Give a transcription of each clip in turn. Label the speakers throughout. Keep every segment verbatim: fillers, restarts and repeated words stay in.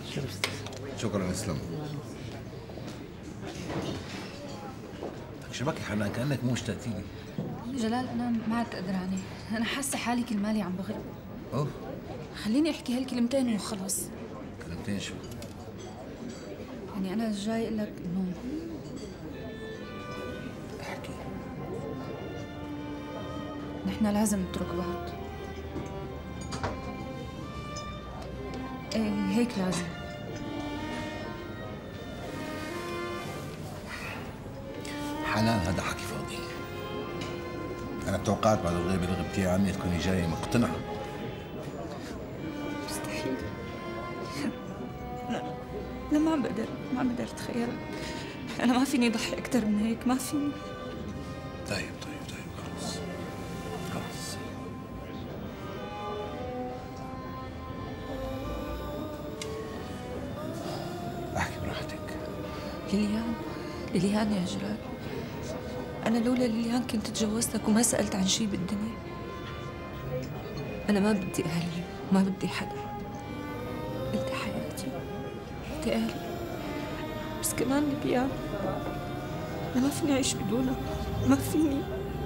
Speaker 1: شكرا اسلم. شبكي حنان كأنك مو اشتقتي لي.
Speaker 2: جلال أنا ما عاد قدرانة، أنا حاسة حالي كل مالي عم بغرق.
Speaker 1: أوف.
Speaker 2: خليني أحكي هالكلمتين وخلص.
Speaker 1: كلمتين شو؟
Speaker 2: يعني أنا جاي أقول لك إنه
Speaker 1: احكي.
Speaker 2: نحن لازم نترك بعض. إيه هيك لازم.
Speaker 1: حنان هذا حكي فاضي. أنا توقعت بعد الغيبة اللي غبتيها عني تكوني جاية مقتنعة.
Speaker 2: مستحيل. لا لا ما بقدر ما بقدر أتخيل. أنا ما فيني أضحي أكثر من هيك، ما فيني.
Speaker 1: طيب طيب طيب خلص خلص. احكي براحتك.
Speaker 2: ليليان ليليان يا جلال، أنا لولا ليليان كنت تجوزتك وما سألت عن شي بالدنيا. أنا ما بدي أهلي ما بدي حدا، بدي حياتي بدي أهلي، بس كمان ليليان أنا ما فيني أعيش بدونها، ما فيني.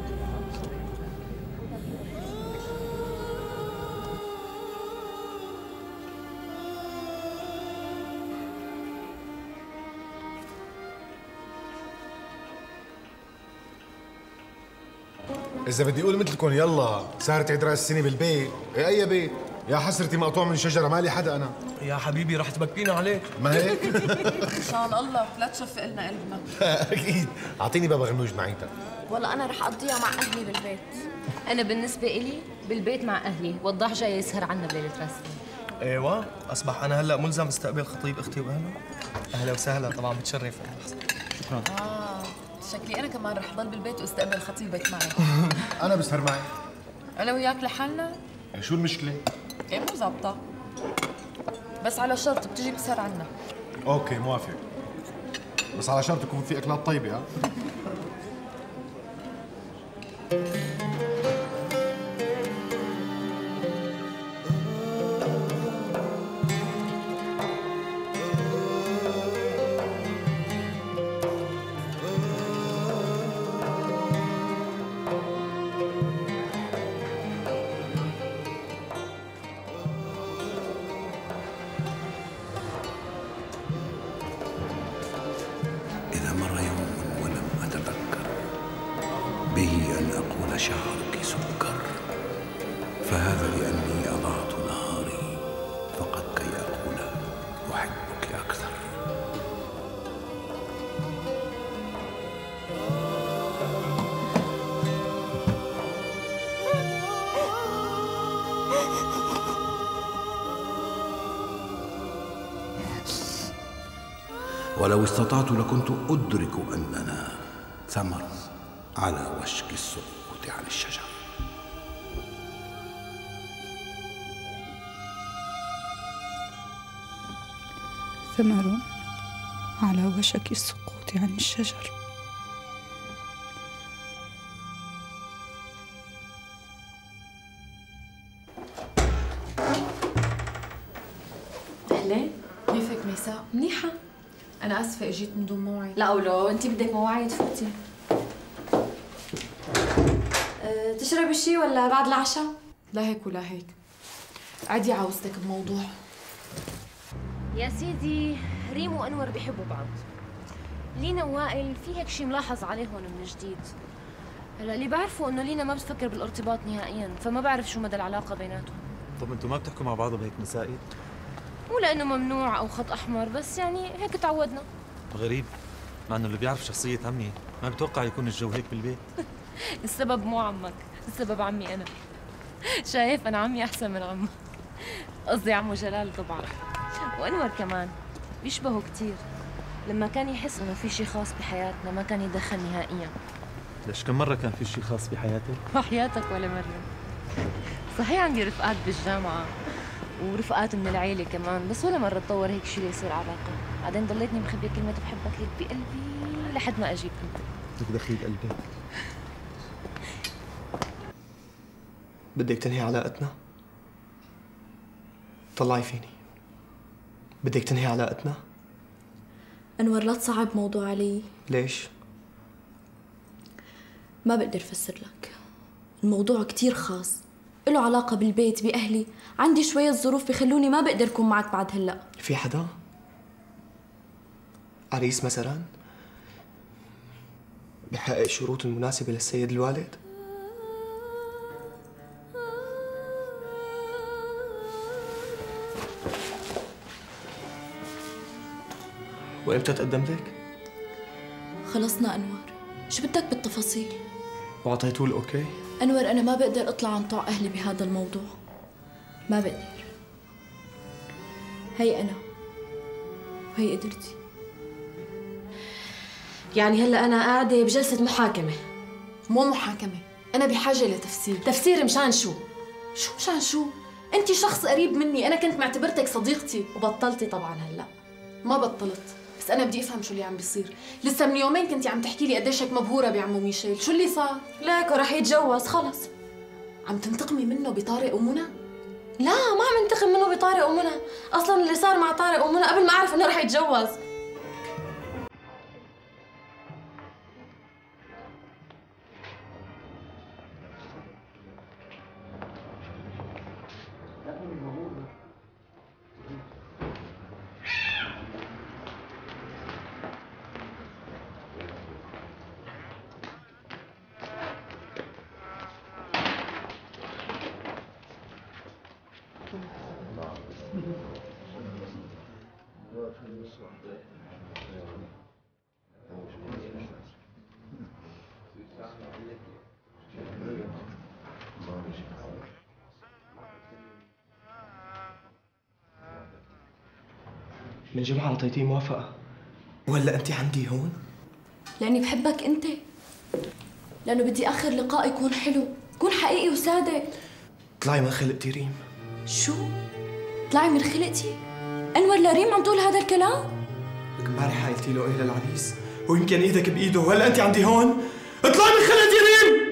Speaker 3: إذا بدي أقول مثلكم يلا صارت عيد رأس السنة بالبيت، إيه أي بيت؟ يا حسرتي مقطوع من شجرة مالي حدا أنا.
Speaker 4: يا حبيبي رح تبكينا عليك.
Speaker 3: ما هيك؟
Speaker 5: إن شاء الله لا تشفق لنا قلبنا.
Speaker 3: أكيد، أعطيني بابا غنوج معيتك.
Speaker 6: والله أنا رح أقضيها مع أهلي بالبيت. أنا بالنسبة إلي بالبيت مع أهلي، وضح جاي يسهر عنا بليلة راس السنة.
Speaker 4: ايوه، اصبح انا هلا ملزم استقبل خطيب اختي واهله. اهلا وسهلا، طبعا بتشرف. شكرا.
Speaker 5: اه شكلي انا كمان رح ضل بالبيت واستقبل خطيبك معي.
Speaker 3: أنا بسهر معي.
Speaker 5: انا وياك لحالنا؟
Speaker 3: شو المشكلة؟
Speaker 5: ايه مو ظابطة، بس على شرط بتجي بتسهر عنا.
Speaker 3: أوكي موافق، بس على شرط يكون في أكلات طيبة. ها؟
Speaker 1: إذا مر يوم ولم أتذكر به أن أقول شعرك سكر، فهذا لأني أضعت نهاري فقط كي أقول أحبك أكثر. ولو استطعت لكنت أدرك أننا ثمر على وشك السقوط عن الشجر.
Speaker 2: ثمر على وشك السقوط عن الشجر.
Speaker 5: أهلين، كيفك ميساء؟
Speaker 6: منيحة.
Speaker 5: أنا آسفة إجيت من دون موعد.
Speaker 6: لا ولو أنت بدك مواعيد فوتي. أه تشربي شي ولا بعد العشاء؟
Speaker 5: لا هيك ولا هيك. عادي عاوزتك بموضوع.
Speaker 6: يا سيدي ريم وأنور بيحبوا بعض. لينا ووائل في هيك شي ملاحظ عليهم من جديد. هلا اللي بعرفه إنه لينا ما بتفكر بالارتباط نهائياً، فما بعرف شو مدى العلاقة بيناتهم.
Speaker 7: طب انتوا ما بتحكوا مع بعض بهيك مسائل؟
Speaker 6: مو لأنه ممنوع أو خط أحمر، بس يعني هيك تعودنا.
Speaker 7: غريب، مع انه اللي بيعرف شخصية عمي ما بتوقع يكون الجو هيك بالبيت.
Speaker 6: السبب مو عمك، السبب عمي أنا. شايف أنا عمي أحسن من عمه. قصدي عمو جلال طبعا. وأنور كمان بيشبهوا كتير. لما كان يحس إنه في شي خاص بحياتنا ما كان يدخل نهائياً.
Speaker 7: ليش كم مرة كان في شيء خاص بحياتك؟
Speaker 6: وحياتك ولا مرة. صحيح عندي رفقات بالجامعة ورفقات من العيلة كمان، بس ولا مرة تطور هيك شيء ليصير علاقة. بعدين ضليتني مخبية كلمة بحبك هيك بقلبي لحد ما أجيك أنت.
Speaker 7: بدك دخيل قلبك.
Speaker 4: بدك تنهي علاقتنا؟ طلعي فيني. بدك تنهي علاقتنا؟
Speaker 8: أنور لا تصعب موضوع علي.
Speaker 4: ليش؟
Speaker 8: ما بقدر أفسر لك، الموضوع كتير خاص، له علاقة بالبيت بأهلي، عندي شوية ظروف بخلوني ما بقدر أكون معك بعد هلأ.
Speaker 4: في حدا؟ عريس مثلا؟ بحقق الشروط المناسبة للسيد الوالد؟ وإمتى تقدم لك؟
Speaker 8: خلصنا أنور، شو بدك بالتفاصيل؟
Speaker 4: وعطيتوه الأوكي؟
Speaker 8: أنور أنا ما بقدر أطلع عن طوع أهلي بهذا الموضوع، ما بقدر. هي أنا وهي قدرتي.
Speaker 9: يعني هلا أنا قاعدة بجلسة محاكمة؟
Speaker 8: مو محاكمة، أنا بحاجة لتفسير.
Speaker 9: تفسير مشان شو؟
Speaker 8: شو مشان شو؟ أنت شخص قريب مني، أنا كنت معتبرتك صديقتي.
Speaker 9: وبطلتي طبعا هلا.
Speaker 8: ما بطلت، بس أنا بدي أفهم شو اللي عم بيصير. لسه من يومين كنتي عم تحكي لي قديش هيك مبهورة بعمو ميشيل، شو اللي صار؟
Speaker 9: ليكو رح يتجوز خلص.
Speaker 8: عم تنتقمي منه بطارق ومنى؟
Speaker 9: لا ما عم انتقم منه بطارق ومنى، أصلا اللي صار مع طارق ومنى قبل ما أعرف إنه رح يتجوز.
Speaker 4: من جمعة أعطيتيه موافقة، وهلا أنت عندي هون؟
Speaker 8: لأني بحبك أنت، لأنه بدي آخر لقاء يكون حلو، يكون حقيقي وصادق.
Speaker 4: طلعي من خلقتي ريم.
Speaker 8: شو؟ طلعي من خلقتي؟ أنور لريم عم تقول هذا الكلام؟
Speaker 4: لك امبارح قلتي له إيه للعريس، ويمكن إيدك بإيده، وهلا أنت عندي هون؟ اطلعي من خلقتي ريم!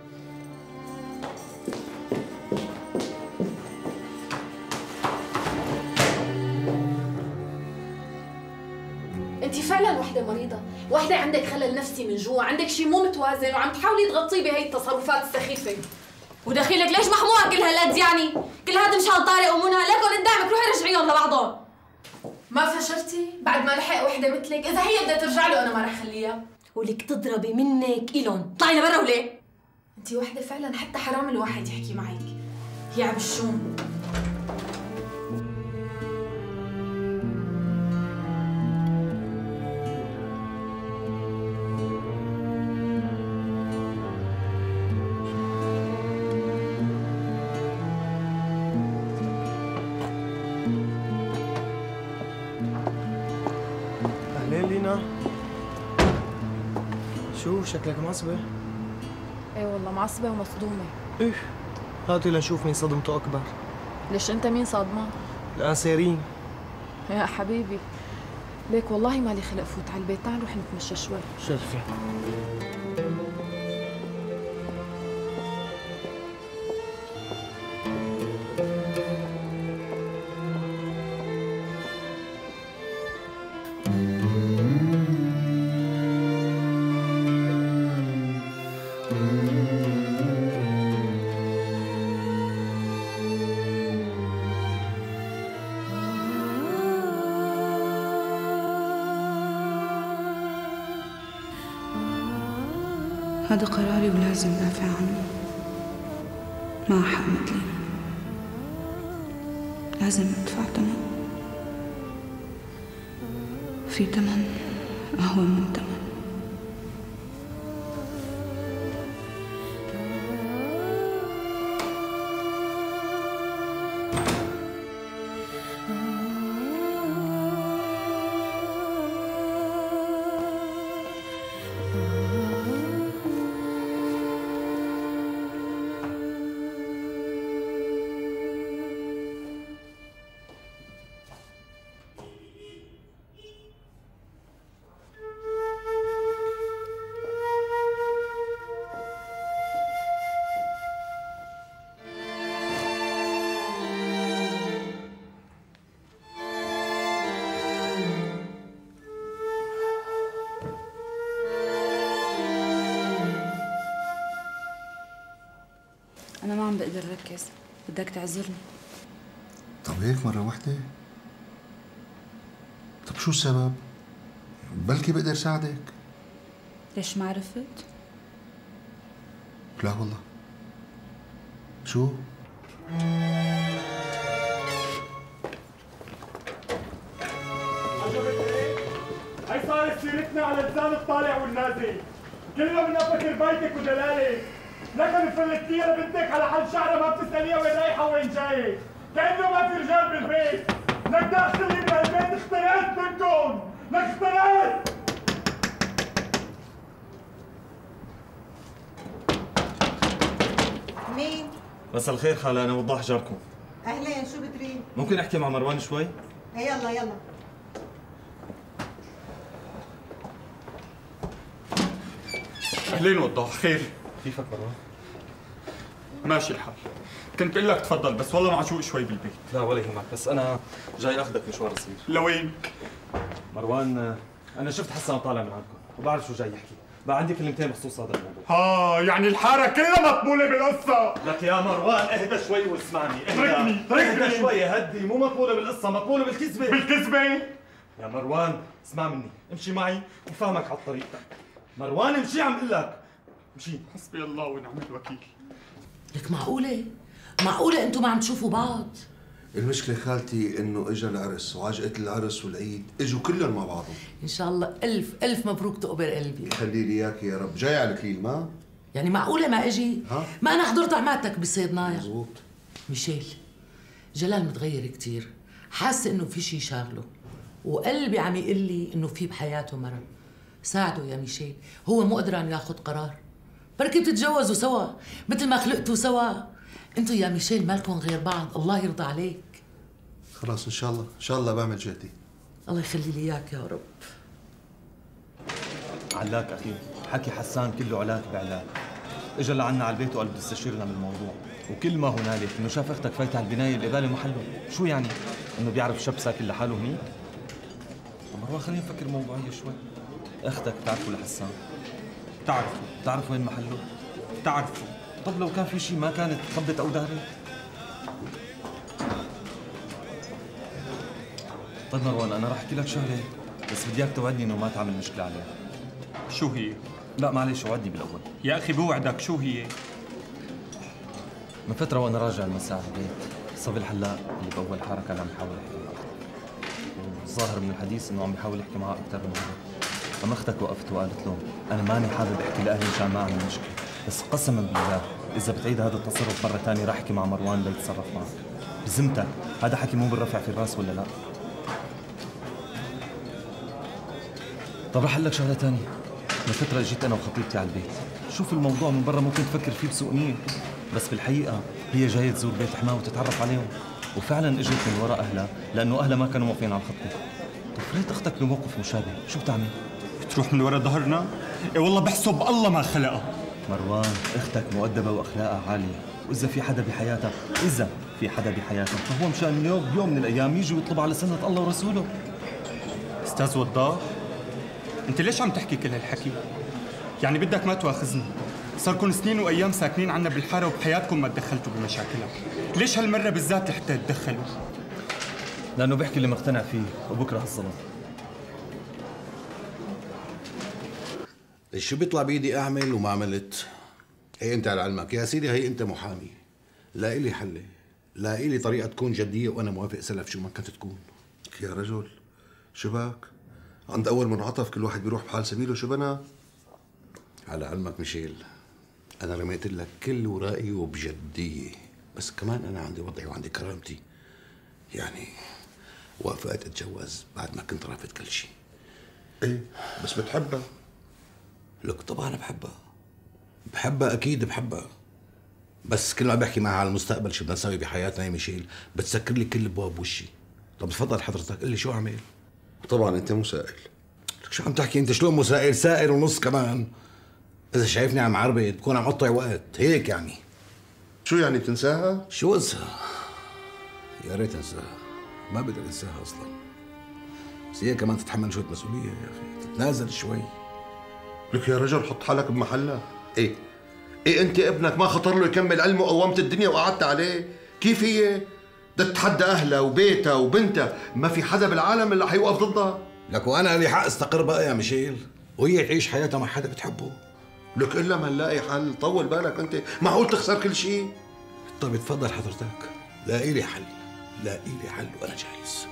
Speaker 8: انت فعلا وحده مريضه، وحده عندك خلل نفسي من جوا، عندك شيء مو متوازن وعم تحاولي تغطيه بهي التصرفات السخيفه.
Speaker 9: ودخيلك ليش محموقه كل هالقد يعني؟ كل هذا مشان طارق ومنى، ليكن قدامك روحي رجعيهم لبعضهم.
Speaker 8: ما فشلتي بعد ما لحق وحده مثلك؟ اذا هي بدها ترجع له انا ما رح خليها.
Speaker 9: ولك تضربي منك إلهم، طلعي لبرا وليه؟
Speaker 8: انت وحده فعلا حتى حرام الواحد يحكي معك. يا عبشوم.
Speaker 4: أهلين لينا. شو شكلك معصبة؟
Speaker 8: ايه والله معصبه ومصدومه.
Speaker 4: إيه هاتي لنشوف مين صدمته أكبر.
Speaker 8: ليش انت مين صادمه؟
Speaker 4: الآن سيرين.
Speaker 8: يا حبيبي ليك والله مالي خلق فوت على البيت، تعال نروح نتمشى شوي.
Speaker 4: شرفي.
Speaker 2: هذا قراري ولازم دافع عنه. ما حق مثلي، لازم ندفع ثمن. في ثمن أهون من ثمن. عم بقدر ركز، بدك تعذرني.
Speaker 1: طب هيك مرة واحدة؟ طب شو السبب؟ بلكي بقدر ساعدك.
Speaker 2: ليش ما عرفت؟
Speaker 1: لا والله. شو؟
Speaker 10: هي صارت سيرتنا على لسان الطالع والنازل، كلنا بنفكر بيتك ودلالك، لكن فلتيها لبنتك على حل شعرها ما بتسأليها وين رايحة وين جاية، كأنه ما في رجال بالبيت، لك داخلي بهالبيت اخترقت منكم، لك اخترقت!
Speaker 11: مين؟
Speaker 7: مساء الخير خالة، أنا وضاح جاركم.
Speaker 11: أهلين، شو بتريد؟
Speaker 7: ممكن أحكي مع مروان شوي؟
Speaker 11: إيه يلا يلا.
Speaker 10: أهلين وضاح، خير؟
Speaker 7: كيفك مروان؟
Speaker 10: ماشي الحال. كنت اقول لك تفضل بس والله معشوق شوي بالبيت.
Speaker 7: لا ولا يهمك، بس أنا جاي أخذك مشوار صغير.
Speaker 10: لوين؟
Speaker 7: مروان، أنا شفت حسان طالع من عندكم وبعرف شو جاي يحكي، بقى عندي كلمتين بخصوص هذا الموضوع.
Speaker 10: ها يعني الحارة كلها مطبولة بالقصة.
Speaker 7: لك يا مروان اهدى شوي واسمعني.
Speaker 10: اتركني اتركني
Speaker 7: اهدى شوي، هدي، مو مطبولة بالقصة، مطبولة بالكذبة.
Speaker 10: بالكذبة؟
Speaker 7: يا مروان اسمع مني، امشي معي وفهمك على الطريق. مروان امشي، عم اقول لك امشي.
Speaker 10: حسبي الله ونعم الوكيل.
Speaker 12: لك معقولة؟ معقولة انتم ما عم تشوفوا بعض؟
Speaker 1: المشكلة خالتي انه اجى العرس وعجقة العرس والعيد اجوا كلهم مع بعضهم.
Speaker 12: ان شاء الله الف الف مبروك تقبر قلبي.
Speaker 1: خلي لي اياك يا رب. جاي على الكليل ما؟
Speaker 12: يعني معقولة ما اجي؟
Speaker 1: ها؟
Speaker 12: ما انا حضرت عماتك بصيدنايا.
Speaker 1: مزبوط.
Speaker 12: ميشيل، جلال متغير كثير، حاسة انه في شيء شاغله، وقلبي عم يقول لي انه في بحياته مرض. ساعده يا ميشيل، هو مو قدران ياخذ قرار. بركي بتتجوزوا سوا مثل ما خلقتوا سوا. انتوا يا ميشيل مالكم غير بعض، الله يرضى عليك.
Speaker 1: خلاص ان شاء الله، ان شاء الله بعمل جهدي.
Speaker 12: الله يخلي لي اياك يا رب.
Speaker 7: علاك اخي، حكي حسان كله علاك بعلاك. اجى لعنا على البيت وقال بده يستشيرنا بالموضوع، وكل ما هنالك انه شاف اختك فايته على البنايه القباله محله. شو يعني؟ انه بيعرف شاب ساكن لحاله هنيك؟ طب مروان خلينا نفكر موضوعيه شوي. اختك بتعرفه لحسان؟
Speaker 10: بتعرفه.
Speaker 7: بتعرف وين محله؟
Speaker 10: بتعرفه.
Speaker 7: طب لو كان في شيء ما كانت خبت او دارت؟ طيب مروان، انا راح احكي لك شغله بس بدي اياك توعدني انه ما تعمل مشكله عليها.
Speaker 10: شو هي؟
Speaker 7: لا معلش، وعدني بالاول.
Speaker 10: يا اخي بوعدك، شو هي؟
Speaker 7: من فتره وانا راجع المساء على البيت، صبي الحلاق اللي باول حاره كان عم يحاول يحكي معها، والظاهر من الحديث انه عم يحاول يحكي معها اكثر من مره. اما اختك وقفت وقالت له انا ماني حابب احكي لاهلي مشان ما اعمل مشكله، بس قسما بالله اذا بتعيد هذا التصرف مره ثانيه راح احكي مع مروان ليتصرف معك. بذمتك هذا حكي مو بالرفع في الراس ولا لا؟ طب رح اقول لك شغله ثانيه. من فتره اجيت انا وخطيبتي على البيت، شوف الموضوع من برا ممكن تفكر فيه بسوء نيه، بس بالحقيقه هي جايه تزور بيت حماه وتتعرف عليهم، وفعلا اجت من وراء اهلها لانه اهلها ما كانوا موافقين على الخطبه. طب فريت اختك بموقف مشابه، شو بتعمل؟
Speaker 10: بتروح من ورا ظهرنا؟ ايه والله بحسب الله ما خلقها.
Speaker 7: مروان اختك مؤدبه واخلاقها عاليه، واذا في حدا بحياتها اذا في حدا بحياتها فهو مشان يوم بيوم من الايام يجي ويطلب على سنه الله ورسوله.
Speaker 10: استاذ وضاح، انت ليش عم تحكي كل هالحكي؟ يعني بدك ما تواخذني، صاركم سنين وايام ساكنين عنا بالحاره وبحياتكم ما تدخلتوا بمشاكلها، ليش هالمره بالذات لحتى تدخلوا؟
Speaker 7: لانه بحكي اللي مقتنع فيه وبكره الظلم.
Speaker 1: شو بيطلع بايدي اعمل وما عملت؟ هي انت على علمك يا سيدي، هي انت محامي، لا الي حله، لا الي طريقه تكون جديه وانا موافق سلف شو ما كانت تكون. يا رجل شو بك؟ عند اول منعطف كل واحد بيروح بحال سبيله، شو بنا؟ على علمك ميشيل، انا رميت لك كل ورائي وبجديه، بس كمان انا عندي وضعي وعندي كرامتي، يعني وافقت اتجوز بعد ما كنت رافض كل شيء. ايه بس بتحبها؟ لك طبعا بحبها، بحبها اكيد بحبها، بس كل ما بحكي معها على المستقبل شو بدنا نسوي بحياتنا يا ميشيل بتسكر لي كل ابواب وشي. طب تفضل حضرتك قل لي شو اعمل؟ طبعا انت مسائل. لك شو عم تحكي انت؟ شلون مسائل؟ سائل ونص كمان. اذا شايفني عم عربد بكون عم قطع وقت هيك يعني. شو يعني بتنساها؟ شو انساها؟ يا ريت انساها، ما بقدر انساها اصلا، بس هي كمان تتحمل شويه مسؤوليه يا اخي، تتنازل شوي. لك يا رجل حط حالك بمحلها. ايه إيه أنت ابنك ما خطر له يكمل علمه وقومت الدنيا وقعدت عليه؟ كيف هي؟ بدها تتحدى أهلها وبيتها وبنتها، ما في حدا بالعالم اللي حيوقف ضدها.
Speaker 13: لك وأنا لي حق استقر بقى يا ميشيل، وهي تعيش حياتها مع حدا بتحبه.
Speaker 1: لك إلا ما نلاقي حل، طول بالك أنت، معقول تخسر كل شيء؟
Speaker 13: طيب تفضل حضرتك، لاقي لي حل، لاقي لي حل وأنا جاهز.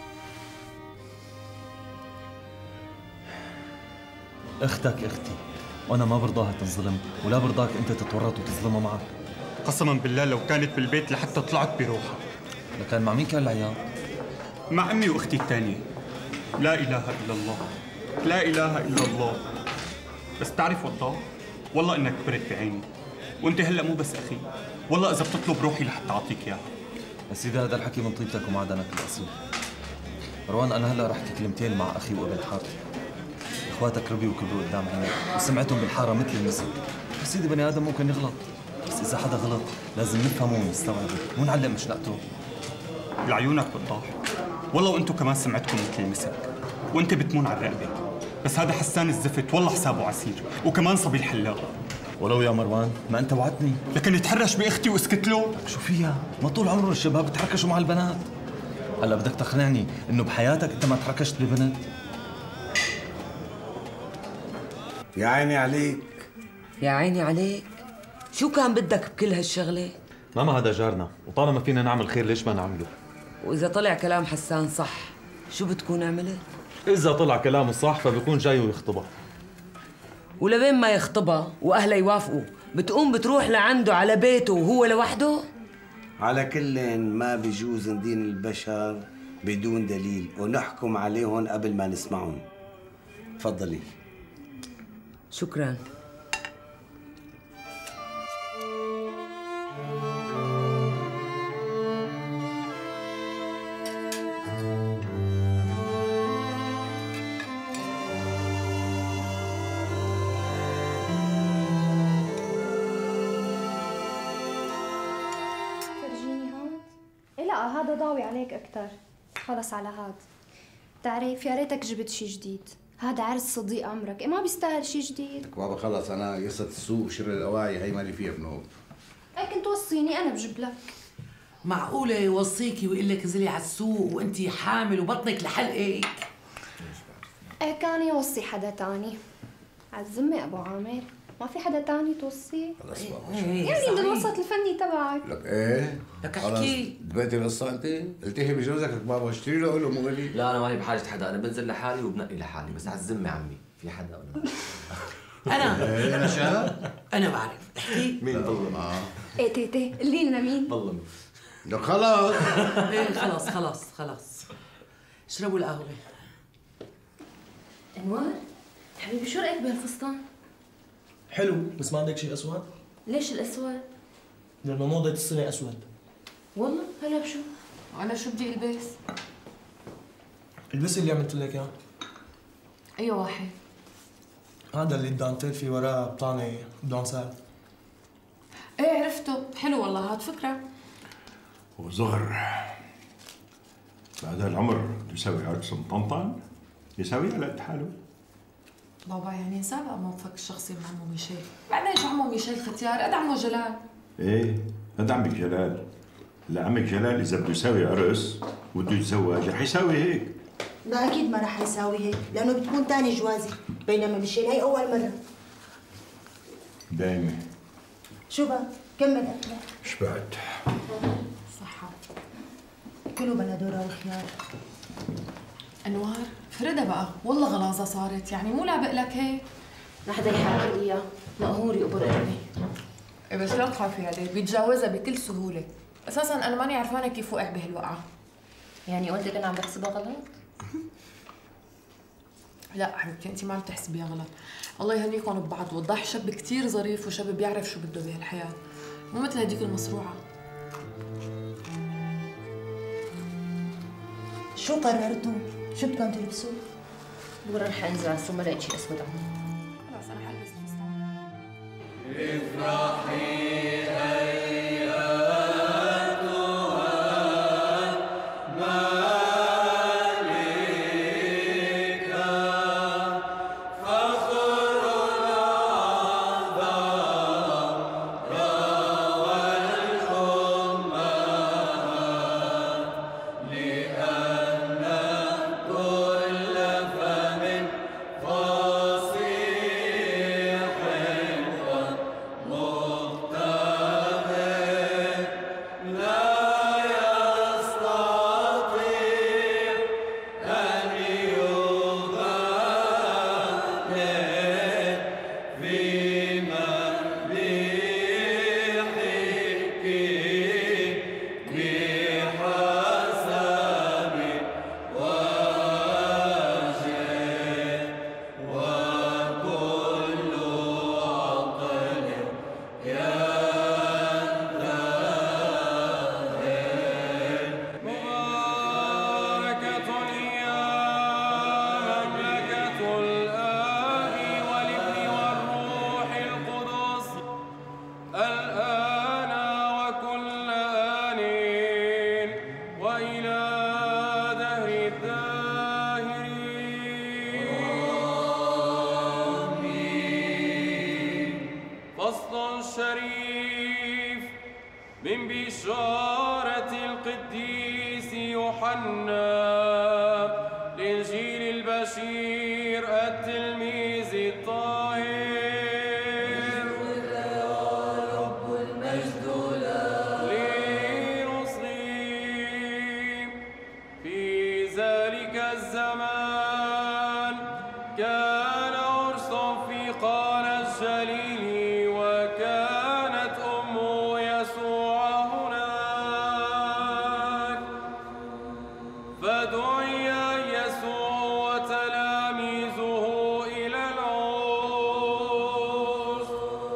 Speaker 7: اختك اختي، وانا ما برضاها تنظلم ولا برضاك انت تتورط وتظلمها معك.
Speaker 10: قسما بالله لو كانت بالبيت لحتى طلعت بروحها.
Speaker 7: لكان مع مين كان العيال؟
Speaker 10: مع امي واختي الثانيه. لا اله الا الله، لا اله الا الله. بس تعرف والله والله انك كبرت بعيني، وانت هلا مو بس اخي، والله اذا بتطلب روحي لحتى اعطيك اياها.
Speaker 7: يا سيدي هذا الحكي من طيبتك ومعدنك الاصيل. روان انا هلا رح احكي كلمتين مع اخي وابن حارتي. اخواتك ربي وكبروا قدام عينيك وسمعتهم بالحاره مثل المثل. يا سيدي بني ادم ممكن يغلط، بس اذا حدا غلط لازم نفهمه ونستوعبه، مو نعلق مشنقته.
Speaker 10: لعيونك بالضاح، والله وانتم كمان سمعتكم مثل المثل، وانت بتمون على الرقبه، بس هذا حسان الزفت والله حسابه عسير، وكمان صبي الحلاق.
Speaker 7: ولو يا مروان ما انت وعدتني.
Speaker 10: لكن يتحرش باختي واسكت له؟
Speaker 7: شو فيها؟ ما طول عمره الشباب بتحركشوا مع البنات. هلا بدك تقنعني انه بحياتك انت ما تحركشت ببنت؟
Speaker 14: يا عيني عليك.
Speaker 15: يا عيني عليك، شو كان بدك بكل هالشغلة؟
Speaker 7: ماما هذا جارنا، وطالما فينا نعمل خير ليش ما نعمله؟
Speaker 15: وإذا طلع كلام حسان صح، شو بتكون عملت؟
Speaker 7: إذا طلع كلامه صح فبيكون جاي ويخطبها.
Speaker 15: ولبين ما يخطبها وأهلها يوافقوا، بتقوم بتروح لعنده على بيته وهو لوحده؟
Speaker 14: على كل ما بيجوز ندين البشر بدون دليل ونحكم عليهم قبل ما نسمعهم. تفضلي.
Speaker 15: شكراً.
Speaker 16: لا هذا ضاوي عليك أكتر. خلص على هاد. تعرف يا ريتك جبت شي جديد، هذا عرس صديق عمرك، إيه ما بيستاهل شي جديد.
Speaker 1: لك بابا خلص أنا قصة السوق وشراء الأواعي هي مالي فيها بنوب.
Speaker 16: إيه كنت وصيني أنا بجيب لك.
Speaker 12: معقولة يوصيكي ويقول لك انزلي على السوق وأنتِ حامل وبطنك لحلقك؟
Speaker 16: إيه كان يوصي حدا تاني. عالذمة أبو عامر، ما في حدا تاني توصيه؟
Speaker 1: خلص بابا
Speaker 16: يعني من الوسط الفني تبعك.
Speaker 1: لك ايه؟
Speaker 12: لك احكي.
Speaker 1: دبيتي القصة أنت؟ قلتيها بجوزك لك بابا اشتري له قول له مو غالي.
Speaker 17: لا أنا ماني بحاجة حدا، أنا بنزل لحالي وبنقي لحالي، بس على الذمة عمي، في حدا ولا
Speaker 12: أنا
Speaker 1: ايه أنا شاب؟
Speaker 12: أنا بعرف، احكي.
Speaker 17: مين ظلم؟
Speaker 1: اه
Speaker 16: إيه تيتي قولي لنا مين؟
Speaker 17: ظلم.
Speaker 1: لك خلاص.
Speaker 12: إيه خلاص خلاص خلاص. اشربوا القهوة.
Speaker 6: أنوار حبيبي شو رأيك بهالفستان؟
Speaker 18: حلو، بس ما عندك شيء اسود؟
Speaker 6: ليش الاسود؟
Speaker 18: لانه موضة السنة اسود.
Speaker 6: والله هلا بشو؟ على شو بدي البس؟
Speaker 18: البسي اللي عملت لك اياه.
Speaker 6: اي واحد؟
Speaker 18: هذا اللي الدانتيل في وراه بطانة دونسال.
Speaker 6: ايه عرفته، حلو والله هاد فكرة.
Speaker 19: وزهر بعد هالعمر يساوي عرس مطنطن؟ يساوي على قد حاله.
Speaker 5: بابا يعني سابق موقفك الشخصي مع عمو ميشيل، بعدين شو عمو ميشيل ختيار قد عمو جلال.
Speaker 19: ايه قد عمك جلال. لا عمك جلال اذا بده يساوي عرس وبده يتزوج رح يساوي هيك.
Speaker 11: لا اكيد ما رح يساوي هيك، لانه بتكون ثاني جوازي، بينما ميشيل هي اول مره.
Speaker 19: دايما.
Speaker 11: شو بقى؟ كمل اكلك.
Speaker 19: شبعت.
Speaker 5: صحة.
Speaker 11: كلوا بندوره وخيار.
Speaker 5: انوار فردها بقى، والله غلاظه صارت، يعني مو لابق لك هيك.
Speaker 6: لحدا يحاكي لي اياه، مقهور يقبر قلبي.
Speaker 5: إيه بس لا تخافي عليه، بيتجاوزها بكل سهوله. اساسا انا ماني عرفانه كيف وقع بهالوقعه.
Speaker 6: يعني والدك انا عم بحسبها غلط؟
Speaker 5: لا حبيبتي انت ما عم تحسبيها غلط. الله يهنيكم ببعض، وضح شاب كثير ظريف وشاب بيعرف شو بده بهالحياه، مو مثل هديك المصروعه.
Speaker 11: شو قررتوا؟ شو بدكم تلبسوا؟
Speaker 6: بكره رح انزل على السوق ما لقيت شيء اسود عندي.
Speaker 5: خلص انا حلبس الفستان.
Speaker 20: افرحي
Speaker 10: يا
Speaker 20: الشريف من بشارة القديس يوحنا لإنجيل البشير التلميذ الطاهر. يا رب المجد لنصلي. في ذلك الزمان كان عرس في قانا الجليل وكانت أم يسوع هناك، فدعي يسوع وتلاميذه إلى العرس،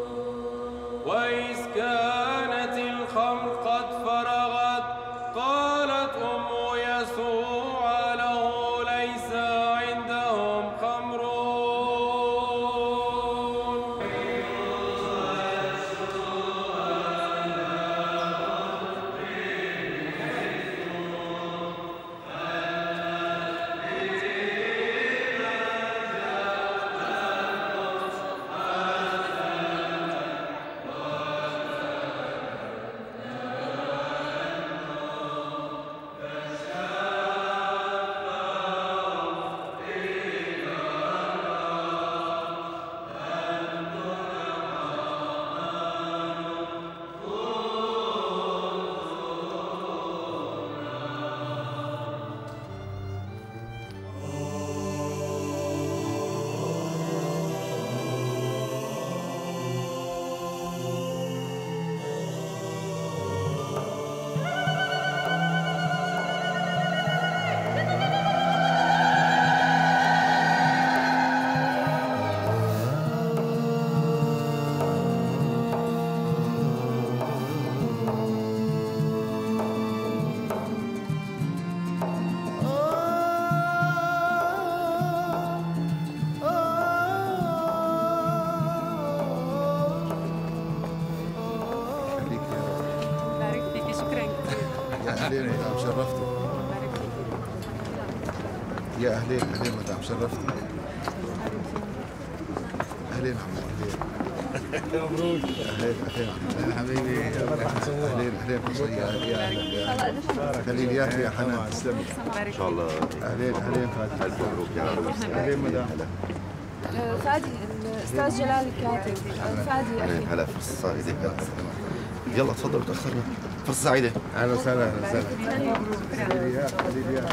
Speaker 20: وإذ كانت الخمر قد فرغت قالت أم يسوع له ليس عندهم خمر.
Speaker 21: بارك فيك، شكرا كثير.
Speaker 22: يا اهلين مدام شرفتي. يا اهلين اهلين مدام شرفتي. اهلين عمو اهلين.
Speaker 21: مبروك.
Speaker 22: اهلين اهلين عمو حبيبي. اهلين اهلين قصية يا اهلا. خليلياتي يا حنان.
Speaker 21: ان
Speaker 22: شاء الله. اهلين اهلين فادي. الف مبروك يا رب. اهلين مدام.
Speaker 2: فادي الاستاذ جلال الكاتب. فادي
Speaker 23: اهلا هلا فرصة سعيدة. يلا تفضلوا تأخرنا. فرصة سعيدة.
Speaker 22: اهلا وسهلا اهلا وسهلا. خليليات خليليات.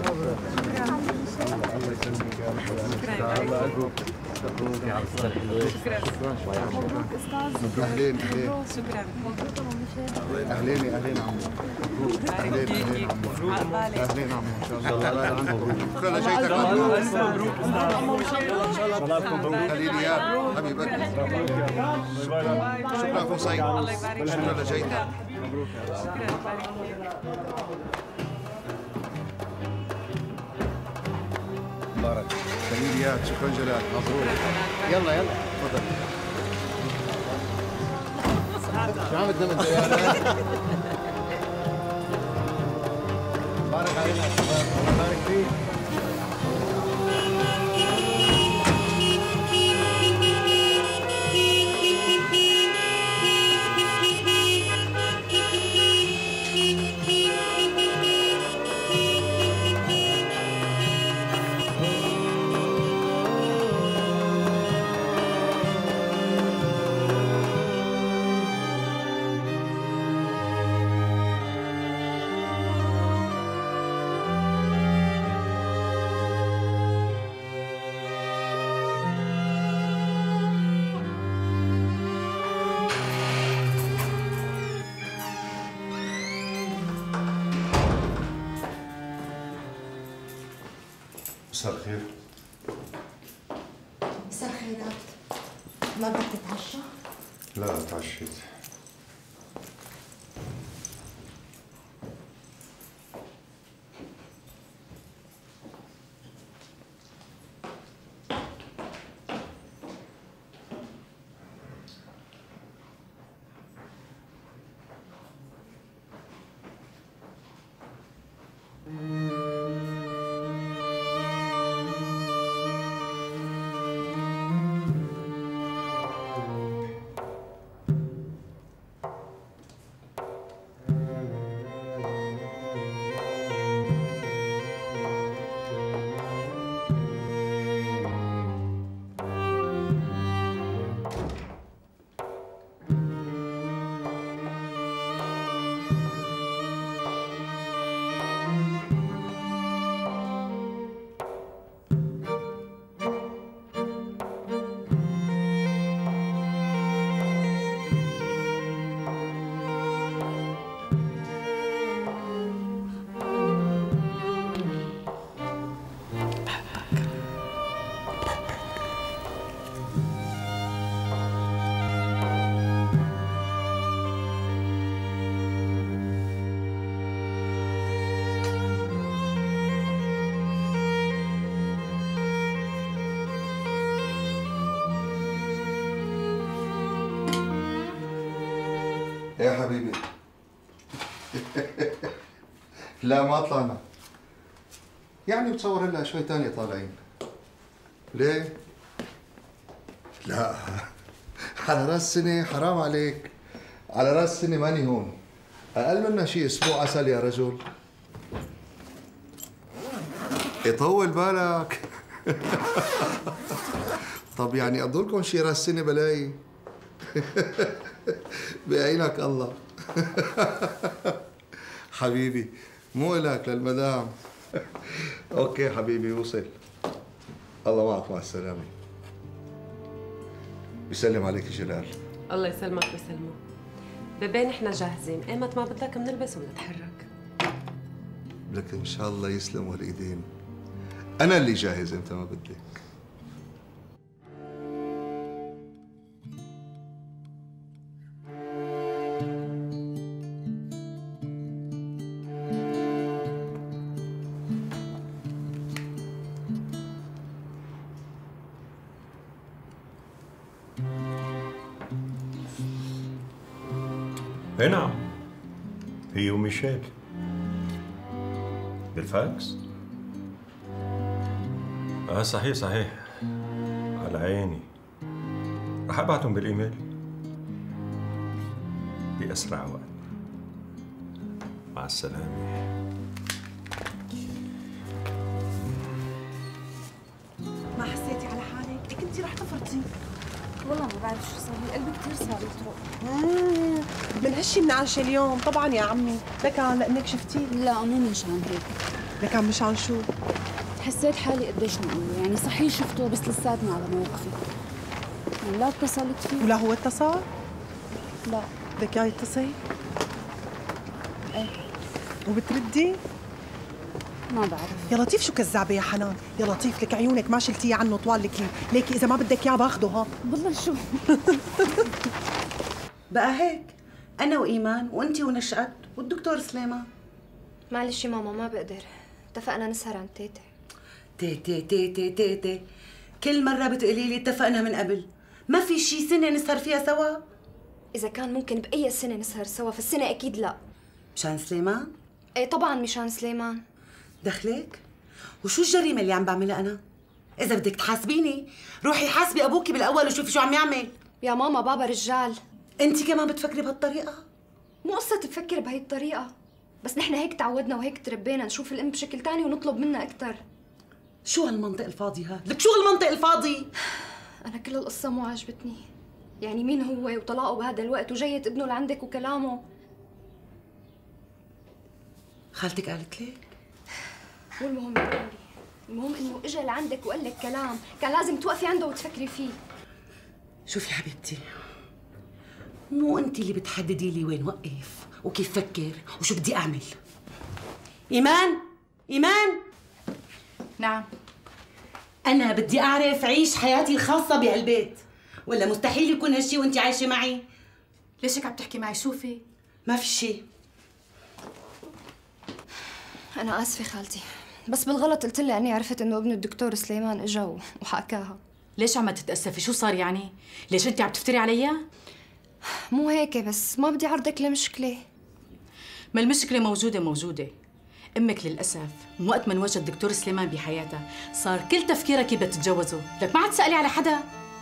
Speaker 22: الله يسلمك يا رب. الله ألف مبروك يا عبد الصالح. شكرا شكرا. مبروك استاذ. اهلين اهلين.
Speaker 21: شكرا.
Speaker 22: اهلين اهلين عمو. اهلين اهلين عمو. اهلين عمو ان شاء الله. لا مبروك. كل جيتك مبروك. مبروك. خليليات حبيبك. شكرا فصيل. شكرا لجيتك. مبروك.
Speaker 21: شكرا.
Speaker 22: مبارك. خليليات شكرا جلال. مبروك. يلا يلا تفضل. شو عم تنام انت يا بارك علينا يا شباب. الله يبارك فيك.
Speaker 23: مساء الخير.
Speaker 11: مساء الخيرات. ما بدك تتعشى؟
Speaker 23: لا تعشيت.
Speaker 22: يا حبيبي. لا ما طلعنا. يعني بتصور هلا شوي تانية طالعين. ليه؟ لا على راس سنة حرام عليك. على راس سنة ماني هون. أقل منا شي أسبوع عسل يا رجل. يطول بالك. طب يعني أضلكم شي راس سنة بلاي. بعينك الله. حبيبي مو إلك للمدام. اوكي حبيبي وصل. الله معك مع السلامة. بيسلم عليك جلال.
Speaker 21: الله يسلمك ويسلمه. بيبي نحن جاهزين، ايمت ما بدك بنلبس ونتحرك.
Speaker 22: لك ان شاء الله يسلموا الايدين. انا اللي جاهز انت ما بدك.
Speaker 19: اي نعم، هي وميشيل. بالفاكس؟ اه صحيح صحيح، على عيني. رح ابعتهم بالايميل باسرع وقت. مع السلامه.
Speaker 3: ما حسيتي على حالك؟ كنتي رح تفرطي.
Speaker 8: والله ما بعرف شو صار لي، قلبي كثير صار يطرق.
Speaker 3: من هالشي منعشه اليوم طبعا يا عمي. لكان لانك شفتيه؟
Speaker 8: لا مو مشان هيك.
Speaker 3: لكان مشان شو؟
Speaker 8: حسيت حالي قديش نقول، يعني صحيح شفته بس لساتني على موقفي. يعني لا اتصلت فيه
Speaker 3: ولا هو اتصل؟
Speaker 8: لا.
Speaker 3: بدك اياه يتصل؟
Speaker 8: ايه.
Speaker 3: وبتردي؟
Speaker 8: ما بعرف.
Speaker 3: يا لطيف شو كذابه يا حنان، يا لطيف لك عيونك ما شلتيه عنه طوال الكليب، ليكي اذا ما بدك اياه باخده ها.
Speaker 8: بالله شو؟
Speaker 9: بقى هيك انا وايمان وانتي ونشأت والدكتور سليمان.
Speaker 16: معلش يا ماما ما بقدر، اتفقنا نسهر عند تيتا.
Speaker 9: تيتي تيتي تيتي كل مرة بتقولي لي اتفقنا من قبل، ما في شي سنة نسهر فيها سوا؟
Speaker 16: إذا كان ممكن بأي سنة نسهر سوا، فالسنة أكيد لا.
Speaker 9: مشان سليمان؟
Speaker 16: إيه طبعا مشان سليمان.
Speaker 9: دخلك؟ وشو الجريمة اللي عم بعملها أنا؟ إذا بدك تحاسبيني روحي حاسبي أبوكي بالأول وشوفي شو عم يعمل.
Speaker 16: يا ماما بابا رجال.
Speaker 9: أنت كمان بتفكري بهالطريقة؟
Speaker 16: مو قصة تفكر بهي الطريقة، بس نحن هيك تعودنا وهيك تربينا نشوف الأم بشكل تاني ونطلب منها أكثر.
Speaker 9: شو هالمنطق الفاضي هذا؟ لك شو هالمنطق الفاضي؟
Speaker 16: أنا كل القصة مو عجبتني. يعني مين هو وطلاقه بهذا الوقت وجاية ابنه لعندك وكلامه.
Speaker 9: خالتك قالت لك؟
Speaker 16: مو المهم يا قولي، المهم إنه إجا لعندك وقال لك كلام، كان لازم توقفي عنده وتفكري فيه.
Speaker 9: شوفي حبيبتي، مو أنت اللي بتحددي لي وين وقف وكيف فكر وشو بدي أعمل. إيمان إيمان.
Speaker 8: نعم.
Speaker 9: أنا بدي أعرف عيش حياتي الخاصة بهالبيت، ولا مستحيل يكون هالشي وأنت عايشة معي؟
Speaker 8: ليش هيك عم تحكي معي؟ شو في؟
Speaker 9: ما في شي.
Speaker 16: أنا آسفة خالتي، بس بالغلط قلت لها إني عرفت إنه ابن الدكتور سليمان إجا وحكاها.
Speaker 8: ليش عم تتأسفي؟ شو صار يعني؟ ليش أنت عم تفتري علي؟
Speaker 16: مو هيك، بس ما بدي عرضك لمشكلة.
Speaker 8: ما المشكلة موجودة موجودة. أمك للأسف من وقت ما انوجد الدكتور سليمان بحياتها صار كل تفكيرها كيف بدها تتجوزه، لك ما عاد تسألي على حدا.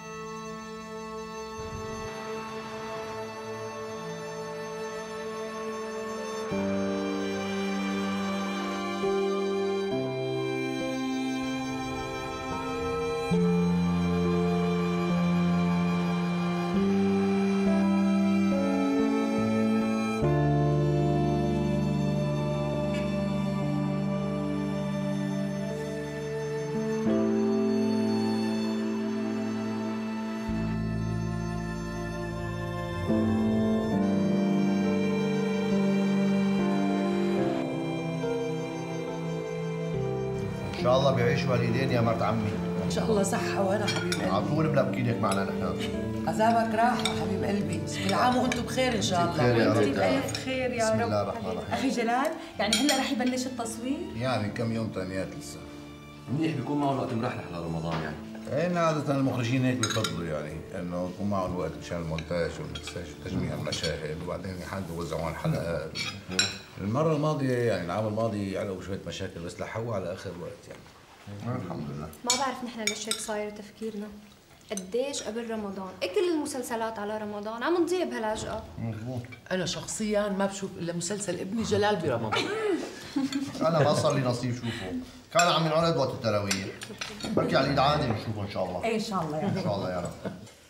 Speaker 22: ان شاء الله بيعيشوا هاليدين يا مرت عمي.
Speaker 12: ان شاء الله صحة وهنا حبيب قلبي.
Speaker 22: على طول ملبكين هيك معنا نحن.
Speaker 12: عذابك راحة حبيب قلبي، كل عام وانتم بخير ان شاء الله.
Speaker 22: بخير يا رب.
Speaker 8: وانت بألف خير يا رب.
Speaker 22: بسم الله الرحمن الرحيم.
Speaker 8: أخي جلال، يعني هلا رح يبلش التصوير؟
Speaker 22: يعني كم يوم تانيات لسه.
Speaker 17: منيح بيكون معه وقت مرحلح لرمضان يعني.
Speaker 1: هن عادة المخرجين هيك بفضلوا يعني انه يكون معهم وقت مشان المونتاج والمكساج وتجميع المشاهد وبعدين يحددوا يوزعون الحلقات. المرة الماضية يعني العام الماضي علقوا شوية مشاكل بس لحقوا على اخر وقت يعني. الحمد لله.
Speaker 16: ما بعرف نحن ليش هيك صاير تفكيرنا. قديش قبل رمضان، إيه كل المسلسلات على رمضان عم تضيع بهالعجقة.
Speaker 12: مظبوط. انا شخصيا ما بشوف الا مسلسل ابني جلال برمضان.
Speaker 22: انا ما صار لي نصيب شوفه، كان عم ينعرض وقت التراويح. بركي على الايد عادي بنشوفه ان شاء الله.
Speaker 3: ايه ان شاء الله يا رب.
Speaker 22: ان شاء الله يا رب.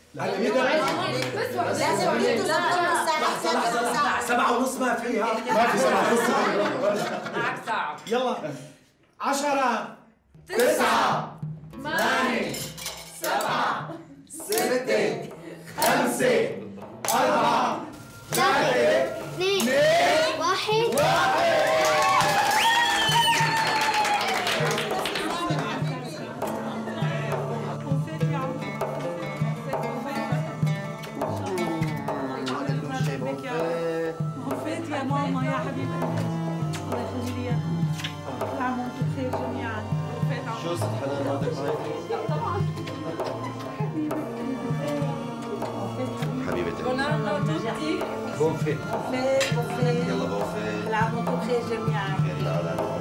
Speaker 18: سبعة ونص ما فيها. ما في سبعة ونص.
Speaker 15: معك ساعة.
Speaker 18: يلا عشرة
Speaker 15: تسعة
Speaker 18: ثمانية
Speaker 15: سبعة
Speaker 18: ستة خمسة أربعة
Speaker 16: ثلاثة اثنين واحد
Speaker 3: وفيت يا ماما يا حبيبتي. الله يخلي لي اياكم. كل عام وانتم بخير جميعا. وفيت عمرك.
Speaker 17: شو ست حنان ما بدك معي؟
Speaker 3: طبعا.
Speaker 17: حبيبتي.
Speaker 3: رونالدو توتي.
Speaker 17: بوفي.
Speaker 3: بوفيت بوفيت.
Speaker 17: يلا بوفي.
Speaker 3: كل عام وانتم بخير جميعا.
Speaker 17: يلا على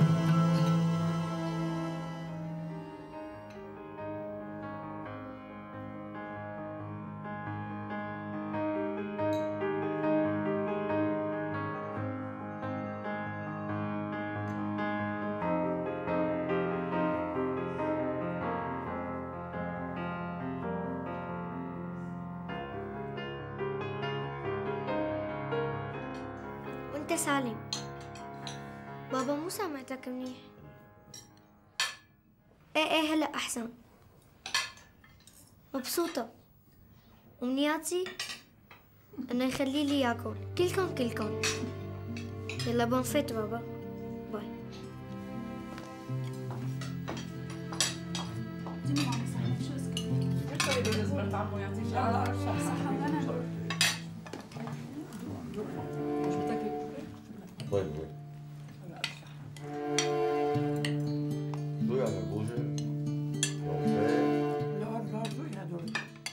Speaker 4: وانت سالم. بابا مو سامعتك منيح. ايه ايه هلا احسن. مبسوطة ومنياتي انه يخلي لي اياكم كلكم كلكم. يلا بونفيت بابا. باي.
Speaker 17: طيب دوي على البوجة.
Speaker 3: لا لا دوي هدول.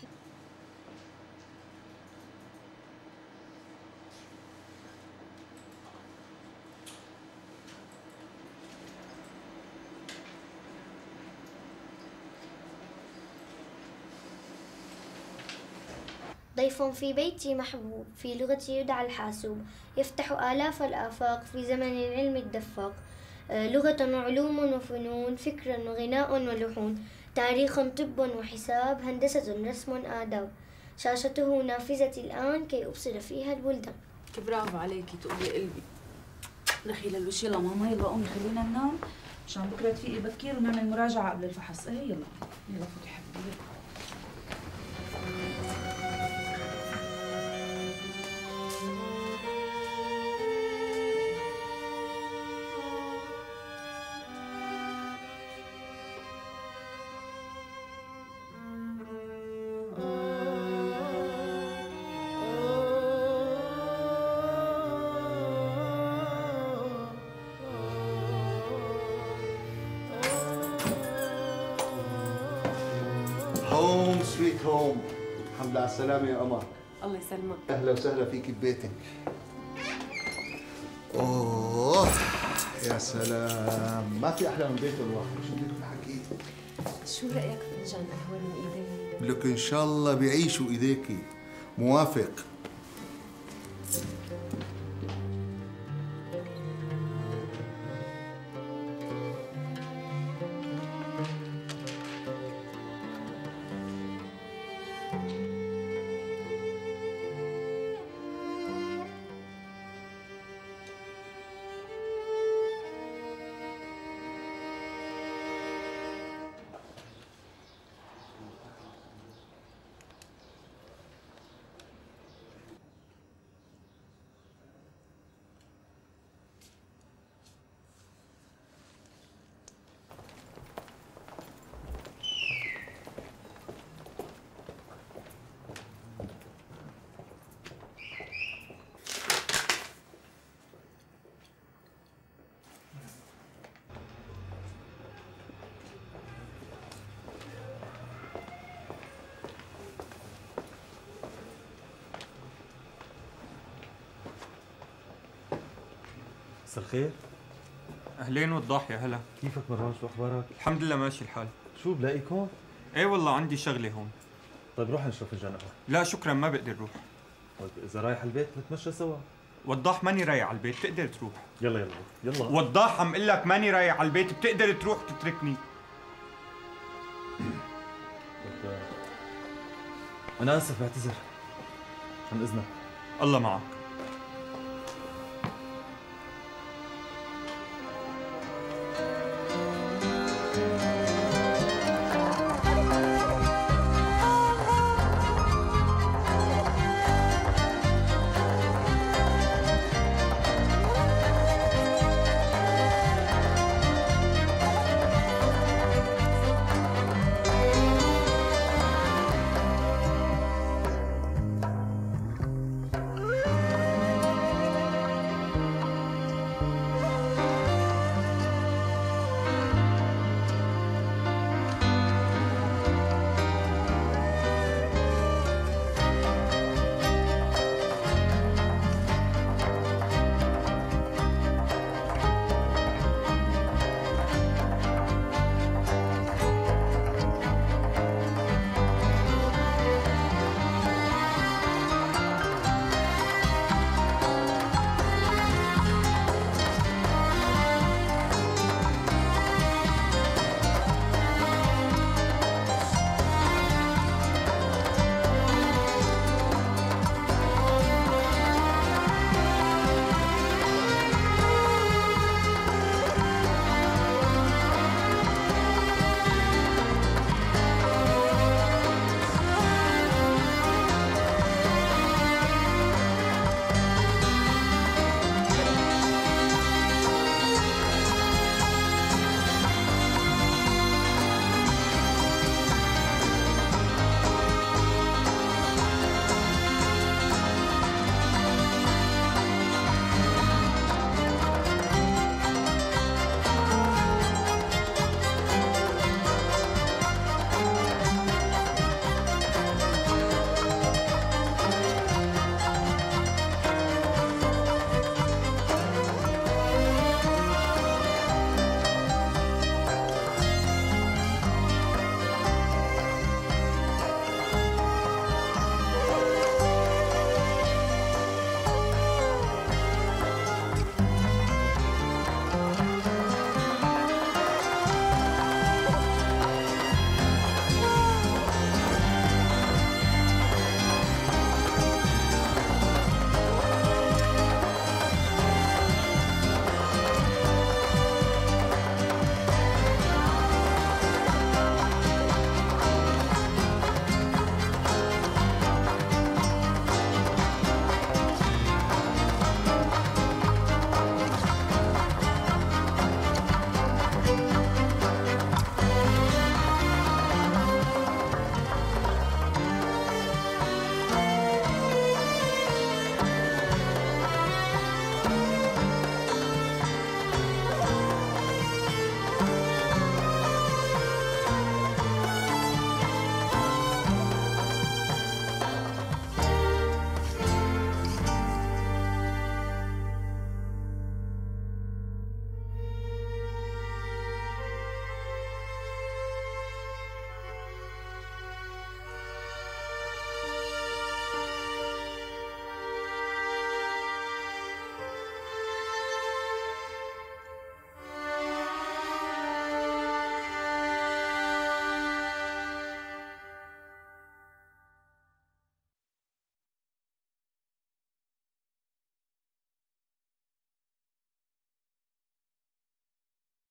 Speaker 4: ضيف في بيتي محبوب، في لغتي يدعى الحاسوب، يفتح آلاف الآفاق في زمن العلم الدفاق. لغة وعلوم وفنون، فكر وغناء ولحون، تاريخ طب وحساب، هندسة رسم آداب. شاشته نافذتي الآن كي أبصر فيها البلدان.
Speaker 8: برافو عليكي تقولي قلبي. دخي للوش. يلا ماما يلا قومي خلينا ننام مشان بكره تفيقي بكير ونعمل مراجعة قبل الفحص. ايه يلا يلا فوتي حبيبي.
Speaker 22: هوم سويت هوم. الحمد لله على السلامة يا قمر.
Speaker 21: الله يسلمك.
Speaker 22: أهلا وسهلا فيك ببيتك. أوه يا سلام، ما في أحلى من بيت الواحد. شو بدك تحكي؟
Speaker 21: شو رأيك فنجان قهوة من ايدي؟
Speaker 22: لك إن شاء الله بيعيشوا إيديكي. موافق.
Speaker 7: مساء الخير.
Speaker 10: اهلين وضاح يا هلا.
Speaker 7: كيفك مروان، شو اخبارك؟
Speaker 10: الحمد لله ماشي الحال.
Speaker 7: شو بلاقيكم؟
Speaker 10: ايه والله عندي شغله هون.
Speaker 7: طيب روح نشرب فنجان قهوه.
Speaker 10: لا شكرا ما بقدر روح.
Speaker 7: طيب اذا رايح البيت نتمشى سوا.
Speaker 10: وضاح ماني رايح على البيت، بتقدر تروح.
Speaker 7: يلا يلا يلا.
Speaker 10: وضاح عم اقول لك ماني رايح على البيت، بتقدر تروح تتركني.
Speaker 7: انا اسف، بعتذر عن اذنك.
Speaker 10: الله معك.